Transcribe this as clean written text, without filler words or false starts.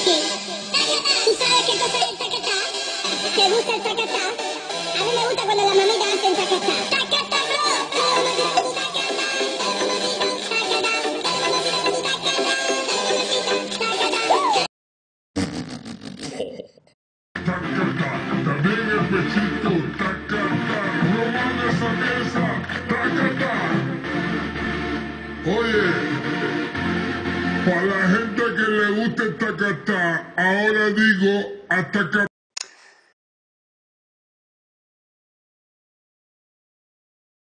aquí. ¿Tú sabes qué cosa es el tacatá? ¿Te gusta el tacatá? A mí me gusta cuando las mamitas hacen tacatá. ¡Tacatá, bro! Tacata, también el pechito, tacata, Román esa mesa, tacata. Oye, para la gente que le gusta el tacata, ahora digo hasta acá.